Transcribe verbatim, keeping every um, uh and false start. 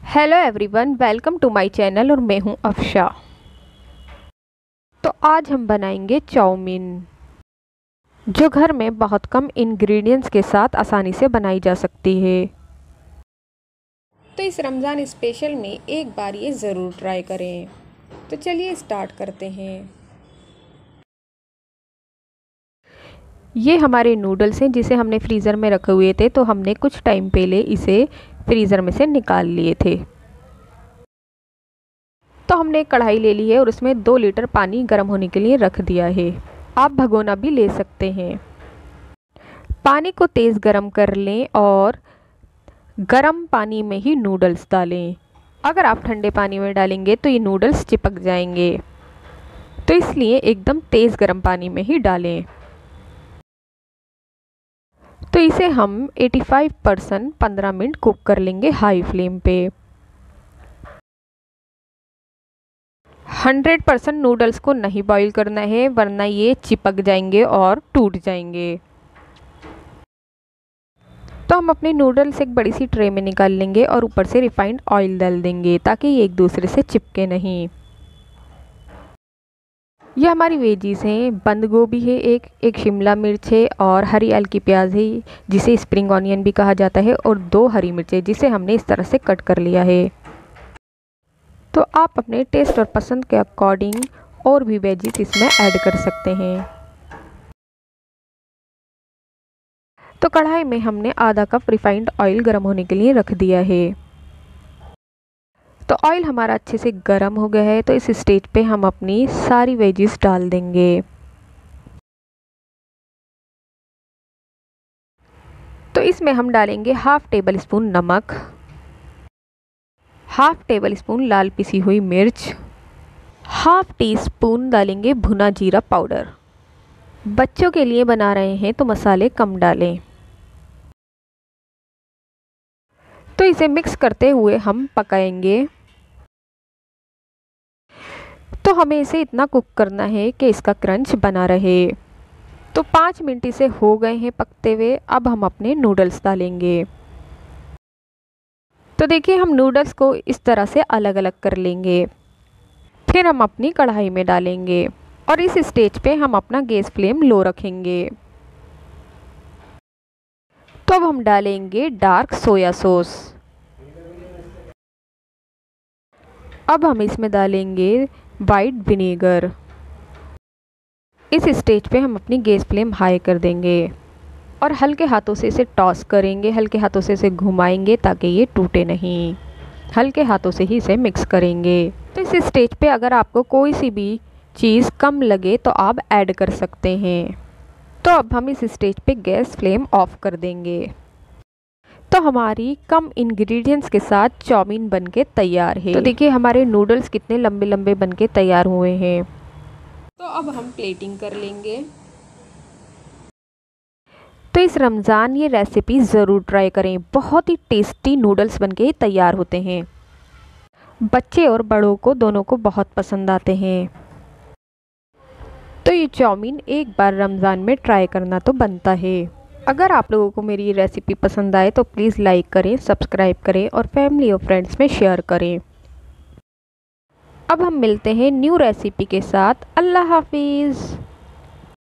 Hello everyone, welcome to my channel और मैं हूं अफशा। तो आज हम बनाएंगे चाउमीन, जो घर में बहुत कम इंग्रेडिएंट्स के साथ आसानी से बनाई जा सकती है। तो इस रमज़ान स्पेशल में एक बार ये ज़रूर ट्राई करें। तो चलिए स्टार्ट करते हैं। ये हमारे नूडल्स हैं जिसे हमने फ्रीज़र में रखे हुए थे, तो हमने कुछ टाइम पहले इसे फ्रीज़र में से निकाल लिए थे। तो हमने एक कढ़ाई ले ली है और उसमें दो लीटर पानी गर्म होने के लिए रख दिया है। आप भगोना भी ले सकते हैं। पानी को तेज़ गर्म कर लें और गर्म पानी में ही नूडल्स डालें। अगर आप ठंडे पानी में डालेंगे तो ये नूडल्स चिपक जाएंगे, तो इसलिए एकदम तेज़ गर्म पानी में ही डालें। तो इसे हम पचासी परसेंट पंद्रह मिनट कुक कर लेंगे हाई फ्लेम पे। हंड्रेड परसेंट नूडल्स को नहीं बॉईल करना है, वरना ये चिपक जाएंगे और टूट जाएंगे। तो हम अपने नूडल्स एक बड़ी सी ट्रे में निकाल लेंगे और ऊपर से रिफाइंड ऑयल डाल देंगे ताकि ये एक दूसरे से चिपके नहीं। ये हमारी वेजीज हैं, बंद गोभी है एक एक शिमला मिर्च है और हरी हल्की प्याज है जिसे स्प्रिंग ऑनियन भी कहा जाता है, और दो हरी मिर्चें जिसे हमने इस तरह से कट कर लिया है। तो आप अपने टेस्ट और पसंद के अकॉर्डिंग और भी वेजीज इसमें ऐड कर सकते हैं। तो कढ़ाई में हमने आधा कप रिफाइंड ऑयल गर्म होने के लिए रख दिया है। तो ऑयल हमारा अच्छे से गर्म हो गया है, तो इस स्टेज पे हम अपनी सारी वेजीज डाल देंगे। तो इसमें हम डालेंगे हाफ टेबल स्पून नमक, हाफ टेबल स्पून लाल पिसी हुई मिर्च, हाफ टी स्पून डालेंगे भुना जीरा पाउडर। बच्चों के लिए बना रहे हैं तो मसाले कम डालें। तो इसे मिक्स करते हुए हम पकाएंगे। तो हमें इसे इतना कुक करना है कि इसका क्रंच बना रहे। तो पाँच मिनट इसे हो गए हैं पकते हुए। अब हम अपने नूडल्स डालेंगे। तो देखिए, हम नूडल्स को इस तरह से अलग अलग कर लेंगे। फिर हम अपनी कढ़ाई में डालेंगे और इस स्टेज पे हम अपना गैस फ्लेम लो रखेंगे। तो अब हम डालेंगे डार्क सोया सॉस। अब हम इसमें डालेंगे वाइट विनेगर। इस स्टेज पे हम अपनी गैस फ्लेम हाई कर देंगे और हल्के हाथों से इसे टॉस करेंगे, हल्के हाथों से इसे घुमाएंगे ताकि ये टूटे नहीं। हल्के हाथों से ही इसे मिक्स करेंगे। तो इस स्टेज पे अगर आपको कोई सी भी चीज़ कम लगे तो आप ऐड कर सकते हैं। तो अब हम इस स्टेज पे गैस फ्लेम ऑफ कर देंगे। तो हमारी कम इंग्रेडिएंट्स के साथ चाउमीन बनके तैयार है। तो देखिए हमारे नूडल्स कितने लंबे लंबे बनके तैयार हुए हैं। तो अब हम प्लेटिंग कर लेंगे। तो इस रमज़ान ये रेसिपी ज़रूर ट्राई करें। बहुत ही टेस्टी नूडल्स बनके तैयार होते हैं। बच्चे और बड़ों को दोनों को बहुत पसंद आते हैं। तो ये चाउमीन एक बार रमज़ान में ट्राई करना तो बनता है। अगर आप लोगों को मेरी ये रेसिपी पसंद आए तो प्लीज़ लाइक करें, सब्सक्राइब करें और फैमिली और फ्रेंड्स में शेयर करें। अब हम मिलते हैं न्यू रेसिपी के साथ। अल्लाह हाफिज़।